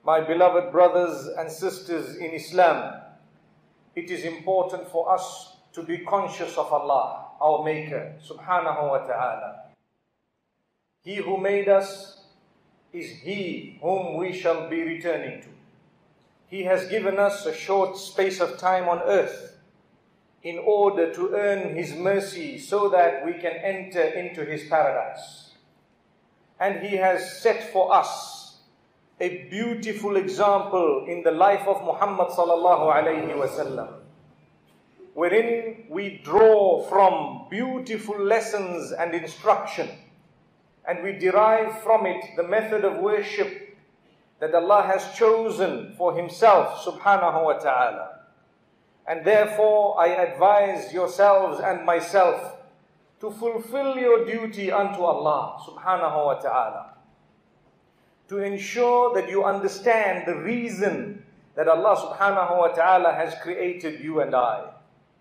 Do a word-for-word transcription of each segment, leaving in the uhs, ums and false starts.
My beloved brothers and sisters in Islam, it is important for us to be conscious of Allah, our Maker, subhanahu wa ta'ala. He who made us is He whom we shall be returning to. He has given us a short space of time on earth in order to earn His mercy so that we can enter into His paradise. And He has set for us a beautiful example in the life of Muhammad sallallahu alayhi wa sallam, wherein we draw from beautiful lessons and instruction, and we derive from it the method of worship that Allah has chosen for Himself subhanahu wa ta'ala. And therefore I advise yourselves and myself to fulfill your duty unto Allah subhanahu wa ta'ala, to ensure that you understand the reason that Allah subhanahu wa ta'ala has created you and I.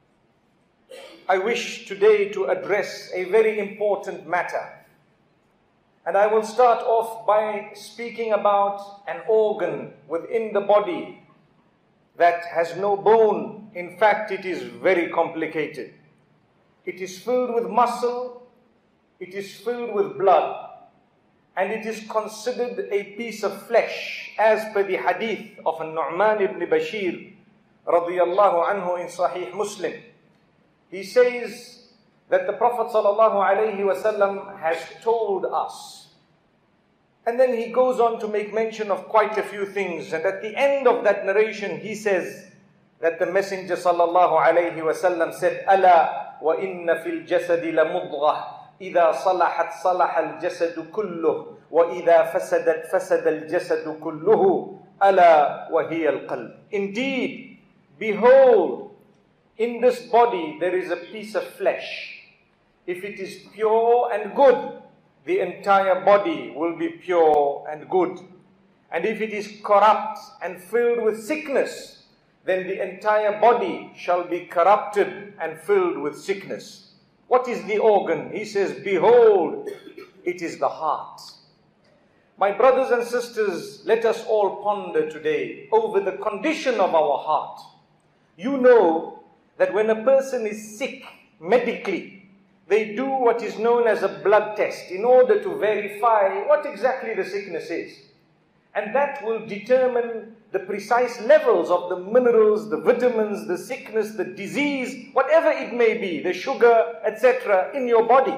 I wish today to address a very important matter. And I will start off by speaking about an organ within the body that has no bone. In fact, it is very complicated. It is filled with muscle, it is filled with blood, and it is considered a piece of flesh, as per the hadith of Nu'man ibn Bashir radiyallahu anhu in Sahih Muslim. He says that the Prophet sallallahu alayhi wa sallam has told us. And then he goes on to make mention of quite a few things. And at the end of that narration, he says that the Messenger sallallahu alayhi wa sallam said, "Ala wa inna fil jasadi la mudghah. إذا صلحت صلح الجسد كله وإذا فسدت فسد الجسد كله ألا وهي القلب." Indeed, behold, in this body there is a piece of flesh. If it is pure and good, the entire body will be pure and good. And if it is corrupt and filled with sickness, then the entire body shall be corrupted and filled with sickness. What is the organ? He says, behold, it is the heart. My brothers and sisters, let us all ponder today over the condition of our heart. You know that when a person is sick medically, they do what is known as a blood test in order to verify what exactly the sickness is. And that will determine the precise levels of the minerals, the vitamins, the sickness, the disease, whatever it may be, the sugar, et cetera in your body.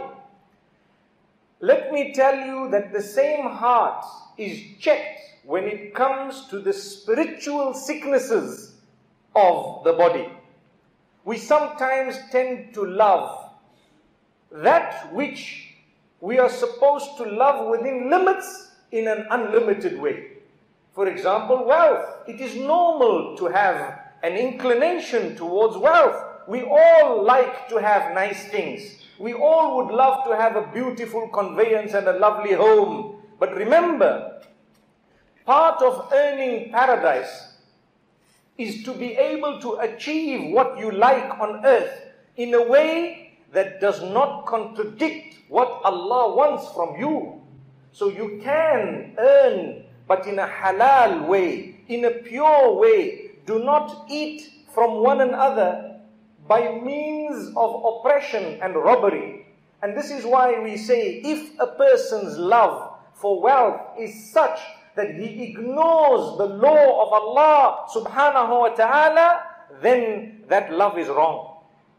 Let me tell you that the same heart is checked when it comes to the spiritual sicknesses of the body. We sometimes tend to love that which we are supposed to love within limits in an unlimited way. For example, wealth. It is normal to have an inclination towards wealth. We all like to have nice things. We all would love to have a beautiful conveyance and a lovely home. But remember, part of earning paradise is to be able to achieve what you like on earth in a way that does not contradict what Allah wants from you. So you can earn, but in a halal way, in a pure way. Do not eat from one another by means of oppression and robbery. And this is why we say, if a person's love for wealth is such that he ignores the law of Allah subhanahu wa ta'ala, then that love is wrong.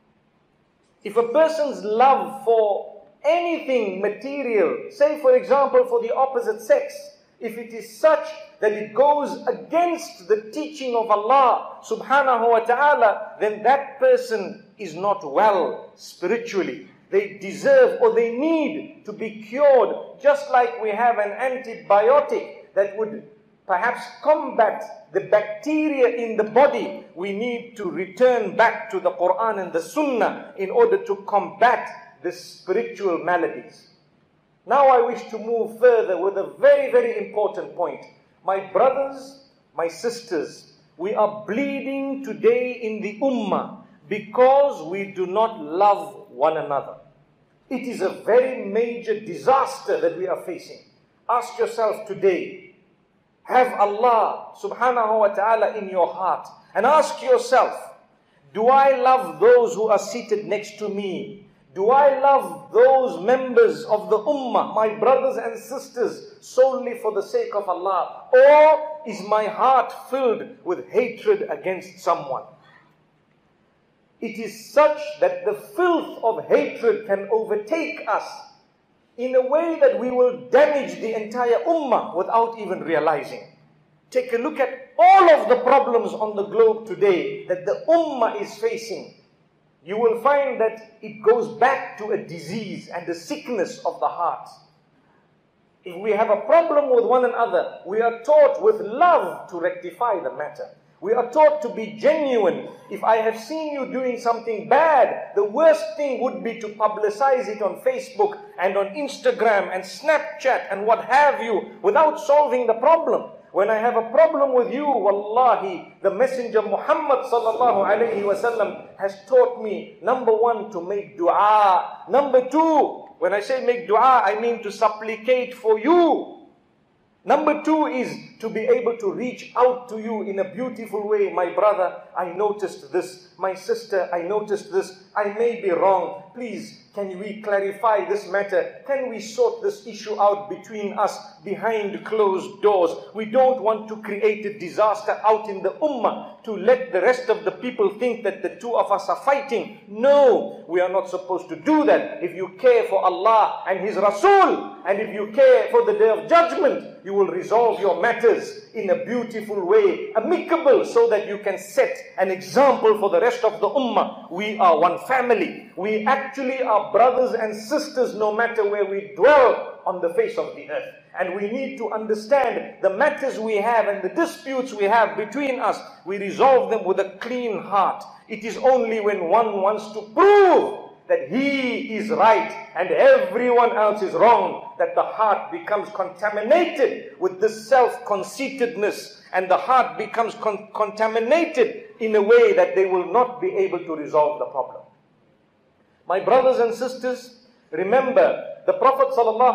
If a person's love for anything material, say for example for the opposite sex, if it is such that it goes against the teaching of Allah subhanahu wa ta'ala, then that person is not well spiritually. They deserve or they need to be cured, just like we have an antibiotic that would perhaps combat the bacteria in the body. We need to return back to the Quran and the Sunnah in order to combat the spiritual maladies. Now I wish to move further with a very, very important point. My brothers, my sisters, we are bleeding today in the Ummah because we do not love one another. It is a very major disaster that we are facing. Ask yourself today, Have Allah subhanahu wa ta'ala in your heart and ask yourself, do I love those who are seated next to me? Do I love those members of the ummah, my brothers and sisters, solely for the sake of Allah? Or is my heart filled with hatred against someone? It is such that the filth of hatred can overtake us in a way that we will damage the entire ummah without even realizing. Take a look at all of the problems on the globe today that the ummah is facing. You will find that it goes back to a disease and a sickness of the heart. If we have a problem with one another, we are taught with love to rectify the matter. We are taught to be genuine. If I have seen you doing something bad, the worst thing would be to publicize it on Facebook and on Instagram and Snapchat and what have you without solving the problem. When I have a problem with you, wallahi, the Messenger Muhammad sallallahu alayhi wasallam has taught me, number one, to make dua. Number two, when I say make dua, I mean to supplicate for you. Number two is to be able to reach out to you in a beautiful way. My brother, I noticed this. My sister, I noticed this. I may be wrong. Please, can we clarify this matter? Can we sort this issue out between us behind closed doors? We don't want to create a disaster out in the ummah to let the rest of the people think that the two of us are fighting. No, we are not supposed to do that. If you care for Allah and His Rasul, and if you care for the Day of Judgment, you will resolve your matters in a beautiful way, amicable, so that you can set an example for the rest of the ummah. We are one family. We actually are brothers and sisters no matter where we dwell on the face of the earth. And we need to understand the matters we have and the disputes we have between us, we resolve them with a clean heart. It is only when one wants to prove that he is right and everyone else is wrong that the heart becomes contaminated with this self-conceitedness, and the heart becomes con contaminated in a way that they will not be able to resolve the problem. My brothers and sisters, remember, the Prophet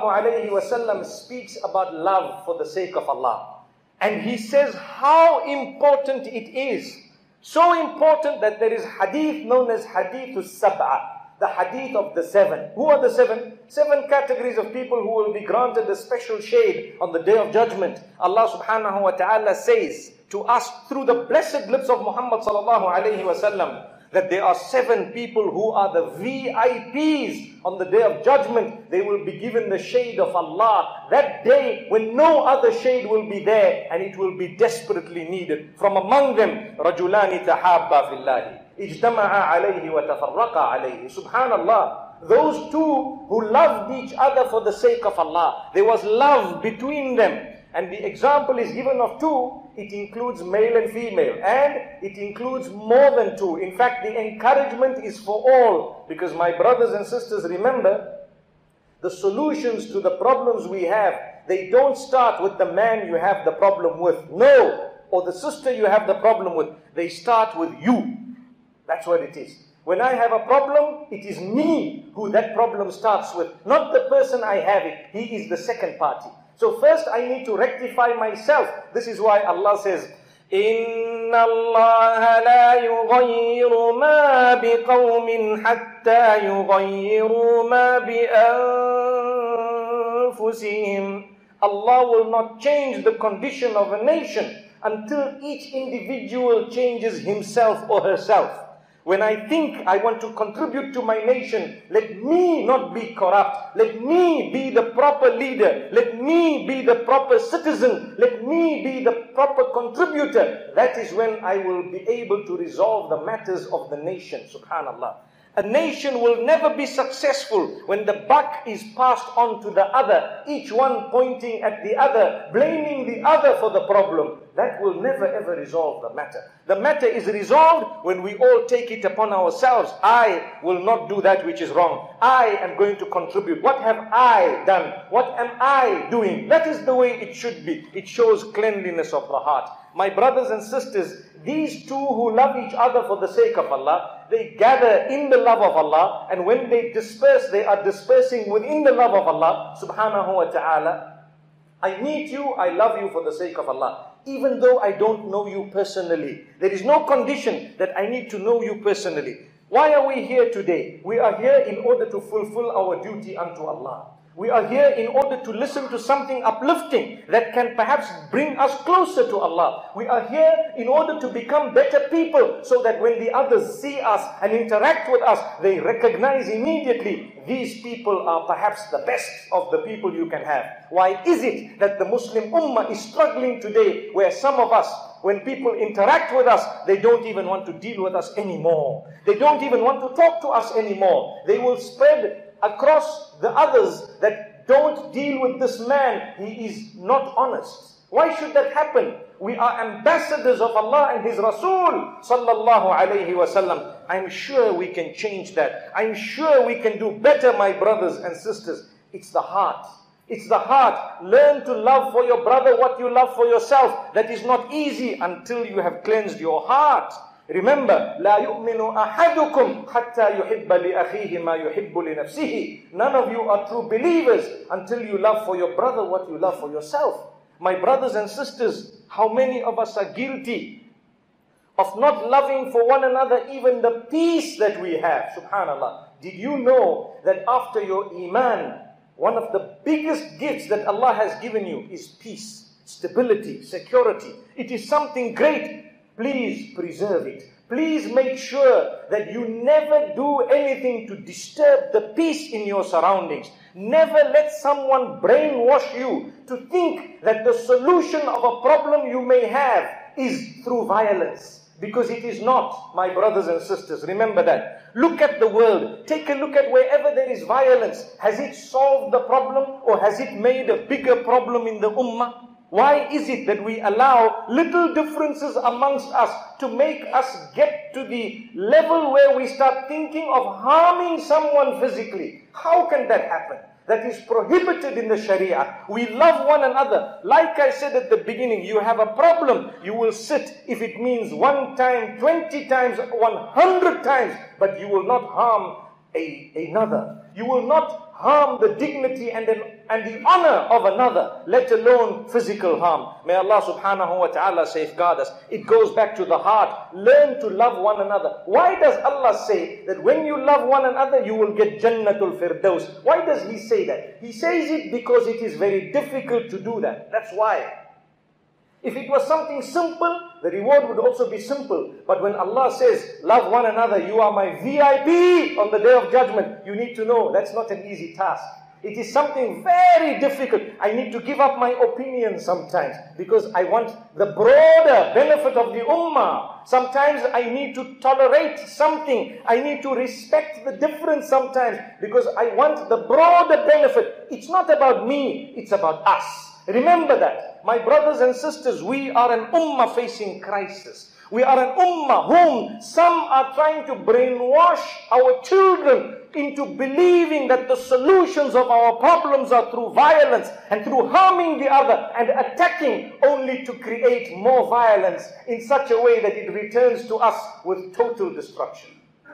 ﷺ speaks about love for the sake of Allah. And he says how important it is. So important that there is hadith known as hadith al-sab'a, the hadith of the seven. Who are the seven? Seven categories of people who will be granted a special shade on the Day of Judgment. Allah subhanahu wa ta'ala says to us through the blessed lips of Muhammad sallallahu alayhi wa sallam, that there are seven people who are the V I Ps on the Day of Judgment. They will be given the shade of Allah. That day when no other shade will be there, and it will be desperately needed. From among them, رَجُلَانِ تَحَابَّا فِي اللَّهِ اجْتَمَعَا عَلَيْهِ وَتَفَرَّقَا عَلَيْهِ. Subhanallah. Those two who loved each other for the sake of Allah. There was love between them. And the example is given of two. It includes male and female. And it includes more than two. In fact, the encouragement is for all. Because my brothers and sisters, remember, the solutions to the problems we have, they don't start with the man you have the problem with. No. Or the sister you have the problem with. They start with you. That's what it is. When I have a problem, it is me who that problem starts with. Not the person I have it. He is the second party. So first I need to rectify myself. This is why Allah says, إِنَّ اللَّهَ لَا يُغَيِّرُ مَا بِقَوْمٍ حَتَّى يُغَيِّرُوا مَا بِأَنفُسِهِمْ. Allah will not change the condition of a nation until each individual changes himself or herself. When I think I want to contribute to my nation, let me not be corrupt. Let me be the proper leader. Let me be the proper citizen. Let me be the proper contributor. That is when I will be able to resolve the matters of the nation. Subhanallah. A nation will never be successful when the buck is passed on to the other, each one pointing at the other, blaming the other for the problem. That will never ever resolve the matter. The matter is resolved when we all take it upon ourselves. I will not do that which is wrong. I am going to contribute. What have I done? What am I doing? That is the way it should be. It shows cleanliness of the heart. My brothers and sisters, these two who love each other for the sake of Allah, they gather in the love of Allah, and when they disperse, they are dispersing within the love of Allah subhanahu wa ta'ala. I meet you, I love you for the sake of Allah. Even though I don't know you personally. There is no condition that I need to know you personally. Why are we here today? We are here in order to fulfill our duty unto Allah. We are here in order to listen to something uplifting that can perhaps bring us closer to Allah. We are here in order to become better people so that when the others see us and interact with us, they recognize immediately these people are perhaps the best of the people you can have. Why is it that the Muslim Ummah is struggling today where some of us, when people interact with us, they don't even want to deal with us anymore. They don't even want to talk to us anymore. They will spread across the others that don't deal with this man, he is not honest. Why should that happen? We are ambassadors of Allah and His Rasul sallallahu alayhi wasallam. I'm sure we can change that. I'm sure we can do better, my brothers and sisters. It's the heart. It's the heart. Learn to love for your brother what you love for yourself. That is not easy until you have cleansed your heart. Remember, لا يؤمن أحدكم حتى يحب لأخيه ما يحب لنفسه. None of you are true believers until you love for your brother what you love for yourself. My brothers and sisters, how many of us are guilty of not loving for one another even the peace that we have? Subhanallah. Did you know that after your iman, one of the biggest gifts that Allah has given you is peace, stability, security. It is something great. Please preserve it. Please make sure that you never do anything to disturb the peace in your surroundings. Never let someone brainwash you to think that the solution of a problem you may have is through violence. Because it is not, my brothers and sisters. Remember that. Look at the world. Take a look at wherever there is violence. Has it solved the problem or has it made a bigger problem in the ummah? Why is it that we allow little differences amongst us to make us get to the level where we start thinking of harming someone physically? How can that happen? That is prohibited in the Sharia. We love one another. Like I said at the beginning, you have a problem, you will sit, if it means one time, twenty times, one hundred times, but you will not harm a, another. You will not harm the dignity and, an, and the honor of another, let alone physical harm. May Allah subhanahu wa ta'ala safeguard us. It goes back to the heart. Learn to love one another. Why does Allah say that when you love one another, you will get Jannatul Firdaus? Why does He say that? He says it because it is very difficult to do that. That's why. If it was something simple, the reward would also be simple. But when Allah says, love one another, you are my V I P on the Day of Judgment, you need to know that's not an easy task. It is something very difficult. I need to give up my opinion sometimes because I want the broader benefit of the ummah. Sometimes I need to tolerate something. I need to respect the difference sometimes because I want the broader benefit. It's not about me, it's about us. Remember that. My brothers and sisters, we are an ummah facing crisis. We are an ummah whom some are trying to brainwash our children into believing that the solutions of our problems are through violence and through harming the other and attacking, only to create more violence in such a way that it returns to us with total destruction.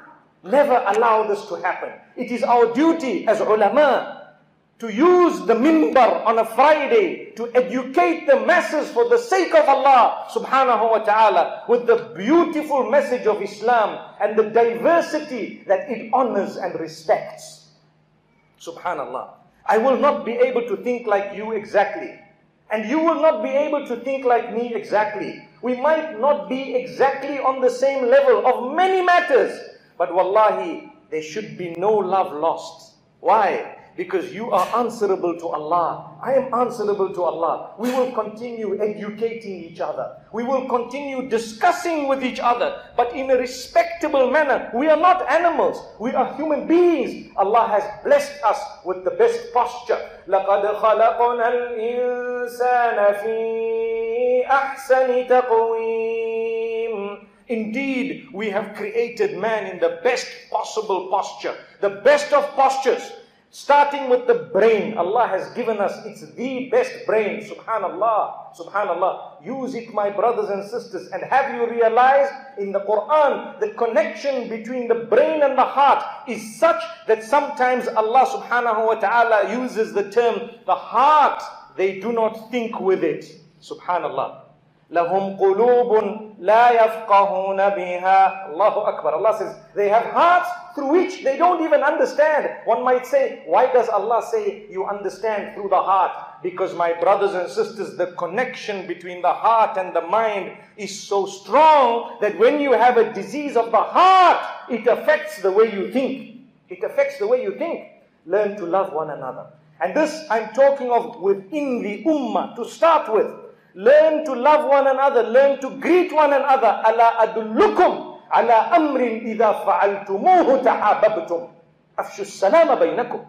Never allow this to happen. It is our duty as ulama to use the minbar on a Friday to educate the masses for the sake of Allah subhanahu wa ta'ala with the beautiful message of Islam and the diversity that it honors and respects. Subhanallah. I will not be able to think like you exactly. And you will not be able to think like me exactly. We might not be exactly on the same level of many matters. But wallahi, there should be no love lost. Why? Because you are answerable to Allah. I am answerable to Allah. We will continue educating each other. We will continue discussing with each other, but in a respectable manner. We are not animals. We are human beings. Allah has blessed us with the best posture. لَقَدْ خَلَقْنَا الْإِنسَانَ فِي أَحْسَنِ تَقْوِيمٍ. Indeed, we have created man in the best possible posture. The best of postures. Starting with the brain. Allah has given us, it's the best brain. Subhanallah. Subhanallah. Use it, my brothers and sisters. And have you realized in the Quran, the connection between the brain and the heart is such that sometimes Allah subhanahu wa ta'ala uses the term, the heart they do not think with it. Subhanallah. لَهُمْ قُلُوبٌ لَا يَفْقَهُونَ بِهَا. Allahu Akbar. Allah says, they have hearts through which they don't even understand. One might say, why does Allah say you understand through the heart? Because my brothers and sisters, the connection between the heart and the mind is so strong that when you have a disease of the heart, it affects the way you think. It affects the way you think. Learn to love one another. And this I'm talking of within the ummah to start with. Learn to love one another. Learn to greet one another. Ala adullukum ala amrin idha fa'altumuhu tahabbabtum. Afshu salama baynakum.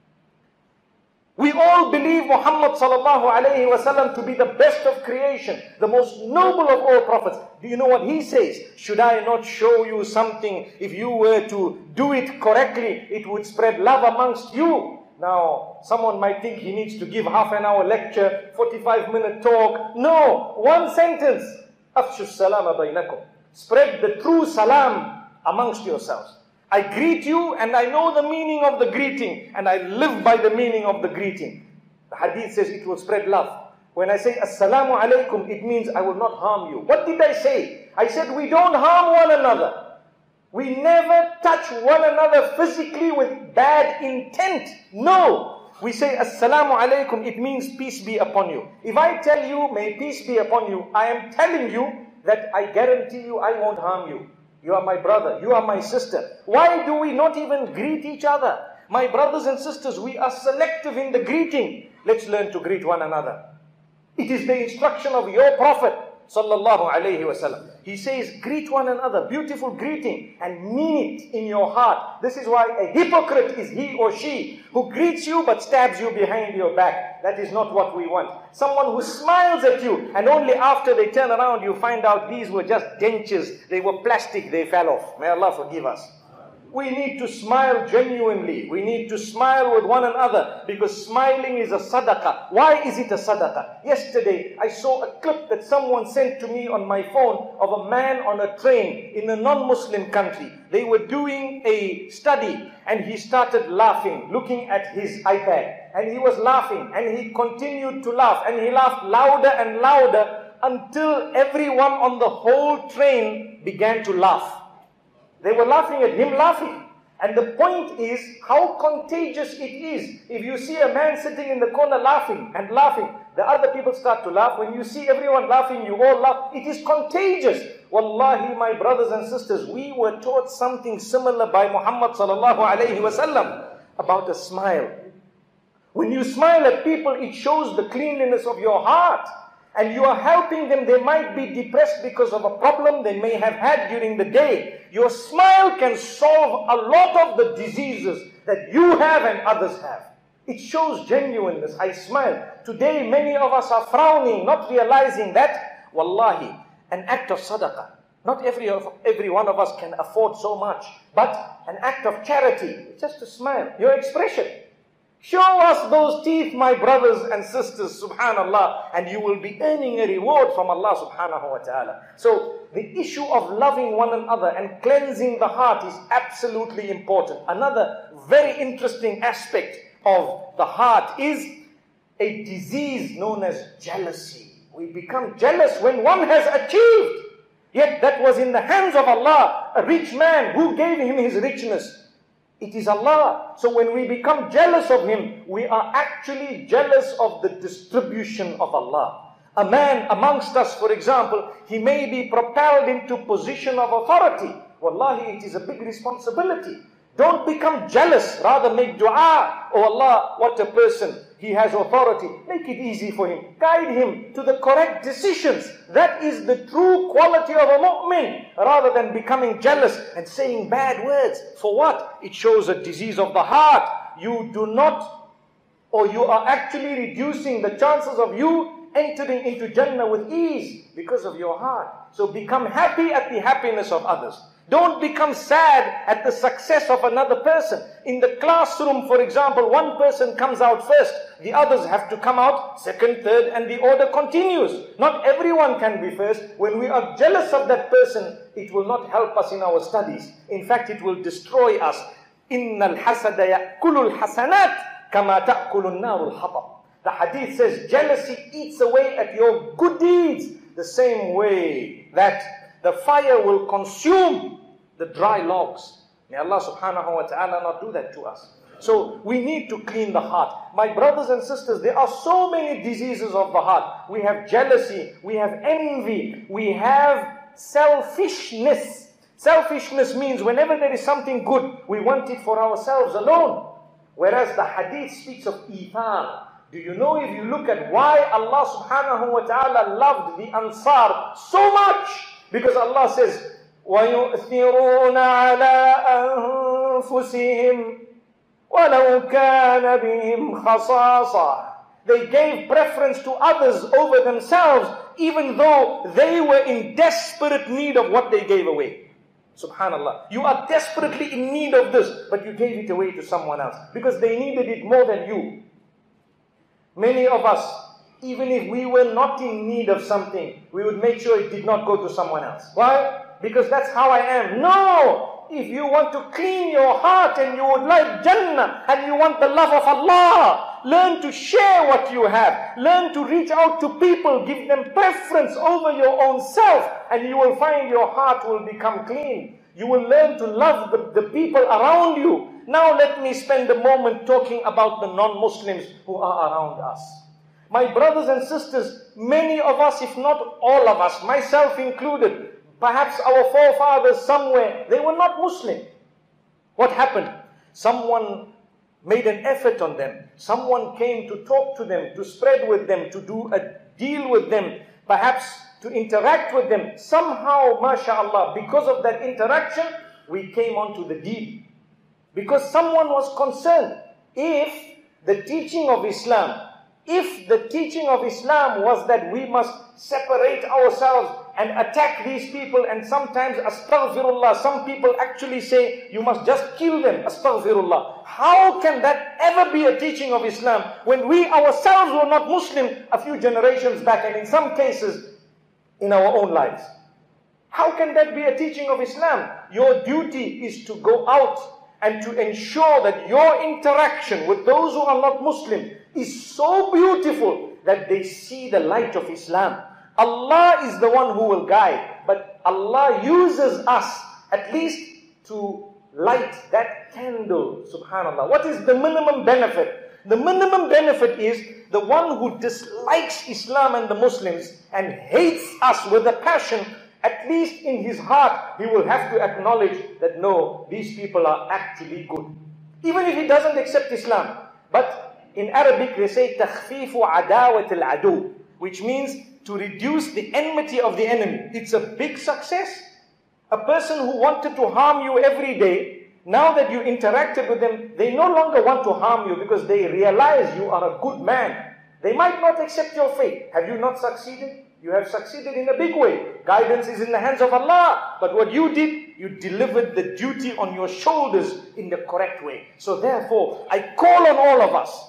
We all believe Muhammad sallallahu alayhi wasallam to be the best of creation, the most noble of all prophets. Do you know what he says? Should I not show you something? If you were to do it correctly, it would spread love amongst you. Now, someone might think he needs to give half an hour lecture, forty-five minute talk. No, one sentence. Afshu salama baynakum. Spread the true salam amongst yourselves. I greet you and I know the meaning of the greeting and I live by the meaning of the greeting. The hadith says it will spread love. When I say assalamu alaikum, it means I will not harm you. What did I say? I said we don't harm one another. We never touch one another physically with bad intent. No. We say assalamu alaikum, it means peace be upon you. If I tell you may peace be upon you, I am telling you that I guarantee you I won't harm you. You are my brother, you are my sister. Why do we not even greet each other? My brothers and sisters, we are selective in the greeting. Let's learn to greet one another. It is the instruction of your Prophet sallallahu alayhi wasallam. He says, greet one another, beautiful greeting, and mean it in your heart. This is why a hypocrite is he or she who greets you but stabs you behind your back. That is not what we want. Someone who smiles at you and only after they turn around you find out these were just dentures. They were plastic, they fell off. May Allah forgive us. We need to smile genuinely. We need to smile with one another because smiling is a sadaqah. Why is it a sadaqah? Yesterday, I saw a clip that someone sent to me on my phone of a man on a train in a non-Muslim country. They were doing a study and he started laughing, looking at his iPad. And he was laughing and he continued to laugh and he laughed louder and louder until everyone on the whole train began to laugh. They were laughing at him laughing. And the point is how contagious it is. If you see a man sitting in the corner laughing and laughing, the other people start to laugh. When you see everyone laughing, you all laugh. It is contagious. Wallahi, my brothers and sisters, we were taught something similar by Muhammad sallallahu alayhi wasallam about a smile. When you smile at people, it shows the cleanliness of your heart. And you are helping them. They might be depressed because of a problem they may have had during the day. Your smile can solve a lot of the diseases that you have and others have. It shows genuineness. I smile. Today many of us are frowning, not realizing that, wallahi, an act of sadaqah. Not every, of, every one of us can afford so much. But an act of charity, just a smile, your expression. Show us those teeth, my brothers and sisters, subhanallah, and you will be earning a reward from Allah subhanahu wa ta'ala. So, the issue of loving one another and cleansing the heart is absolutely important. Another very interesting aspect of the heart is a disease known as jealousy. We become jealous when one has achieved. Yet that was in the hands of Allah, a rich man who gave him his richness. It is Allah. So when we become jealous of Him, we are actually jealous of the distribution of Allah. A man amongst us, for example, he may be propelled into position of authority. Wallahi, it is a big responsibility. Don't become jealous. Rather make dua. Oh Allah, what a person. He has authority. Make it easy for him. Guide him to the correct decisions. That is the true quality of a mu'min. Rather than becoming jealous and saying bad words. For what? It shows a disease of the heart. You do not, or you are actually reducing the chances of you entering into Jannah with ease because of your heart. So become happy at the happiness of others. Don't become sad at the success of another person. In the classroom, for example, one person comes out first. The others have to come out second, third, and the order continues. Not everyone can be first. When we are jealous of that person, it will not help us in our studies. In fact, it will destroy us. إِنَّ الْحَسَدَ يَأْكُلُ الْحَسَنَاتِ كَمَا تَأْكُلُ النَّارُ الْحَطَبِ. The hadith says jealousy eats away at your good deeds the same way that the fire will consume the dry logs. May Allah subhanahu wa ta'ala not do that to us. So we need to clean the heart. My brothers and sisters, there are so many diseases of the heart. We have jealousy, we have envy, we have selfishness. Selfishness means whenever there is something good, we want it for ourselves alone. Whereas the hadith speaks of ithar. Do you know, if you look at why Allah subhanahu wa ta'ala loved the Ansar so much? Because Allah says, وَيُؤْثِرُونَ عَلَىٰ أَنفُسِهِمْ وَلَوْ كَانَ بِهِمْ خَصَاصَةٌ. They gave preference to others over themselves, even though they were in desperate need of what they gave away. Subhanallah. You are desperately in need of this, but you gave it away to someone else because they needed it more than you. Many of us, even if we were not in need of something, we would make sure it did not go to someone else. Why? Because that's how I am. No! If you want to clean your heart and you would like Jannah and you want the love of Allah, learn to share what you have. Learn to reach out to people. Give them preference over your own self, and you will find your heart will become clean. You will learn to love the, the people around you. Now let me spend a moment talking about the non-Muslims who are around us. My brothers and sisters, many of us, if not all of us, myself included, perhaps our forefathers somewhere, they were not Muslim. What happened? Someone made an effort on them. Someone came to talk to them, to spread with them, to do a deal with them, perhaps to interact with them. Somehow, mashallah, because of that interaction, we came onto the deal. Because someone was concerned. If the teaching of Islam, if the teaching of Islam was that we must separate ourselves and attack these people, and sometimes, astaghfirullah, some people actually say, you must just kill them, astaghfirullah. How can that ever be a teaching of Islam when we ourselves were not Muslim a few generations back, and in some cases, in our own lives? How can that be a teaching of Islam? Your duty is to go out and to ensure that your interaction with those who are not Muslim is so beautiful that they see the light of Islam. Allah is the one who will guide, but Allah uses us at least to light that candle, subhanallah. What is the minimum benefit? The minimum benefit is the one who dislikes Islam and the Muslims and hates us with a passion. At least in his heart, he will have to acknowledge that no, these people are actually good. Even if he doesn't accept Islam. But in Arabic they say, تَخْفِيفُ عَدَاوَةِ الْعَدُوِ, which means to reduce the enmity of the enemy. It's a big success. A person who wanted to harm you every day, now that you interacted with them, they no longer want to harm you because they realize you are a good man. They might not accept your faith. Have you not succeeded? You have succeeded in a big way. Guidance is in the hands of Allah. But what you did, you delivered the duty on your shoulders in the correct way. So therefore, I call on all of us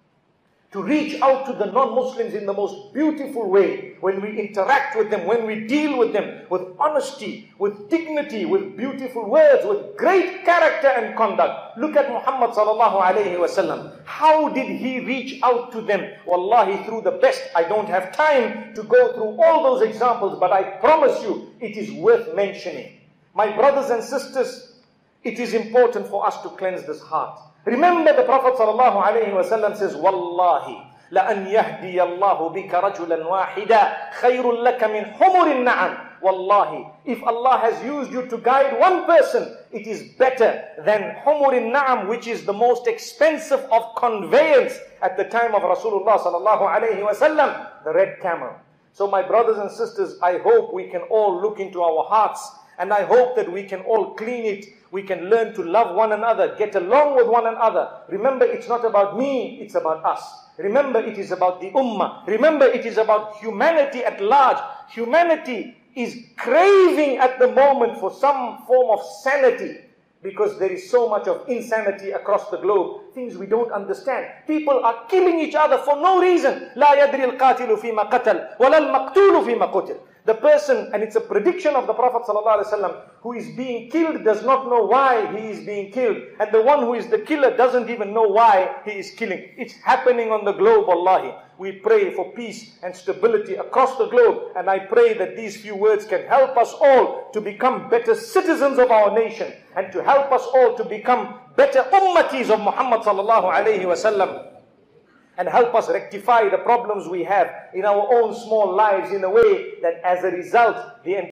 to reach out to the non-Muslims in the most beautiful way. When we interact with them, when we deal with them with honesty, with dignity, with beautiful words, with great character and conduct. Look at Muhammad sallallahu alayhi wa sallam. How did he reach out to them? Wallahi, through the best. I don't have time to go through all those examples, but I promise you, it is worth mentioning. My brothers and sisters, it is important for us to cleanse this heart. Remember, the Prophet sallallahu alayhi wa sallam says, Wallahi, لَأَنْ يَهْدِيَ اللَّهُ بِكَ رَجُلًا وَاحِدًا خَيْرٌ لَكَ مِنْ حُمُرِ النَّعَمِ. Wallahi, if Allah has used you to guide one person, it is better than humur al-na'am, which is the most expensive of conveyance at the time of Rasulullah sallallahu alayhi wa sallam, the red camel. So my brothers and sisters, I hope we can all look into our hearts, and I hope that we can all clean it. We can learn to love one another, get along with one another. Remember, it's not about me, it's about us. Remember, it is about the ummah. Remember, it is about humanity at large. Humanity is craving at the moment for some form of sanity, because there is so much of insanity across the globe. things we don't understand. People are killing each other for no reason. لا يدري القاتل فيما قتل ولا المقتول فيما قتل. The person, and it's a prediction of the Prophet ﷺ, who is being killed does not know why he is being killed. And the one who is the killer doesn't even know why he is killing. It's happening on the globe, wallahi. We pray for peace and stability across the globe. And I pray that these few words can help us all to become better citizens of our nation. And to help us all to become better ummatis of Muhammad sallallahu alayhi wa sallam. And help us rectify the problems we have in our own small lives in a way that as a result, the